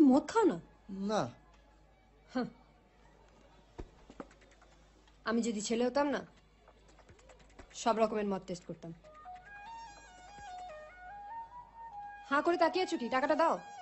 মদ খাও না? না। আমি যদি ছেলে হতাম না, সব রকমের মদ টেস্ট করতাম। হাঁ করে তাকিয়ে আছো কি? টাকাটা দাও।